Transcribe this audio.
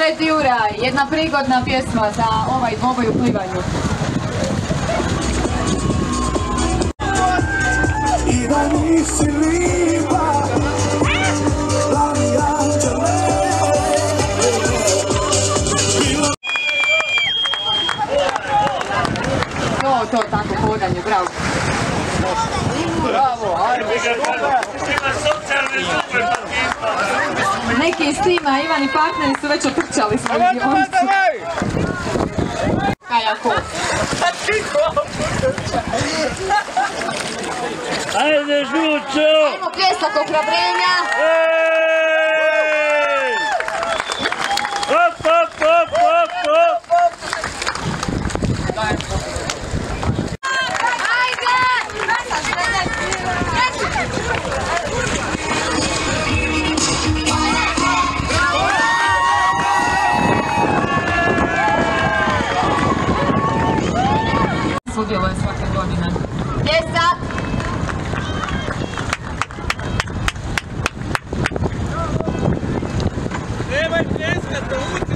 Red Juraj, jedna prigodna pjesma za ovaj dvoboj u plivanju. I da nisi lipa, plavi anđele. To, tako hodanje, bravo. Bravo, ajde. Neki iz tima, Ivan i partneri su već otrčali svoju dionicu. Kajako. Ajde, Žučo! Ajmo pljesak ohrabrenja. Hop, hop, hop, hop, hop! Sudjeluje svake godine. Pljesak! Nemoj pljeskat, to